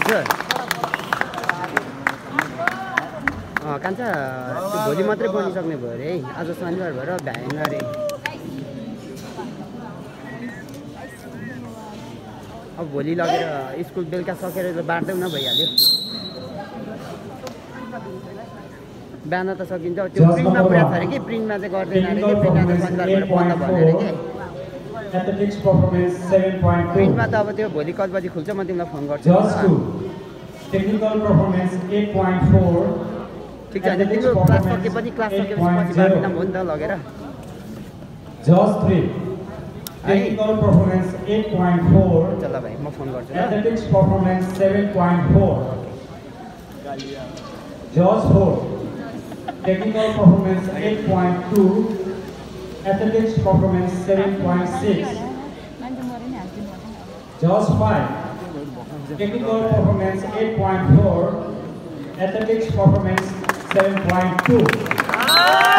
छ कान्छा त्यो भोलि मात्रै बनिसक्ने भयो अरे है आज शनिबार भएर भ्याएन अरे अब भोलि लगेर स्कुल बेलुका सकेर बाँड्दै न भइहाल्यो बिहान त सकिन्छ त्यो प्रिन्टमा पुरा छ अरे कि प्रिन्टमा चाहिँ गर्दैन अरे कि प्रिन्टमा त शनिबार भएर बन्द भयो अरे कि प्रिन्टमा त अब त्यो भोलि कति बजी खुल्छ म तिमीलाई फोन गर्छु टेक्निकल परफॉर्मेंस 8.4 ठीक छ तिम्रो क्लास सकेपछि पछि बाँड्न हो नि त लगेर जज 3 टेक्निकल परफॉर्मेंस 8.4 चल भाइ म फोन गर्छु ल एथलेटिक्स परफॉर्मेंस 7.4 जज 4 टेक्निकल परफॉर्मेंस 8.2 एथलेटिक्स परफॉर्मेंस 7.6 जज 5 technical performance 8.4 athletics performance 7.2